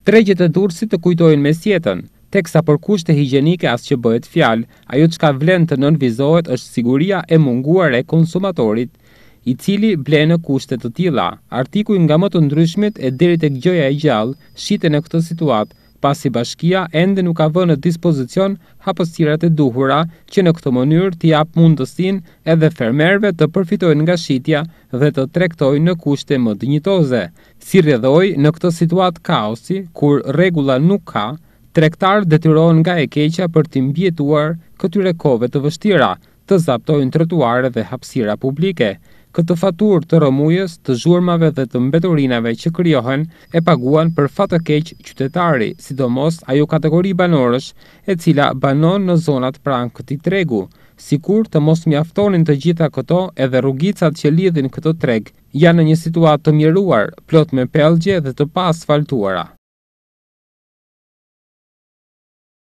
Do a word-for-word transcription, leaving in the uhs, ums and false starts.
Tregjet e Durrësit të kujtojnë mesjetën, teksa për kushte higjienike as që bëhet fjalë, ajo çka vlen të nënvizohet është siguria e munguar e konsumatorit, i cili blen në kushte të tilla. Artikuj nga më të ndryshmet e deri tek gjëja e gjallë shiten në këtë situatë, pasi bashkia ende nuk ka vënë në dispozicion hapësirat e duhura që në këtë mënyrë t'i jap mundësinë edhe fermerëve të përfitojnë nga shitja dhe të tregtojnë në kushte më dinjitoze. Si rrjedhoi në këtë situatë kaosi, kur rregulla nuk ka, tregtarët detyrohen nga e keqja për t'i mbijetuar këtyre kohëve të vështira, të zaptojnë trotuare dhe hapësira publike. Këtë faturë të rrëmujës, të zhurmave dhe të mbeturinave që krijohen e paguan për fat të keq qytetari, sidomos ajo kategori banorësh e cila banon në zonat pranë këtij tregu. Sikur të mos mjaftonin të gjitha këto, edhe rrugicat që lidhin këtë treg janë në një situatë të mjeruar, plot me pellgje dhe të pa asfaltuara.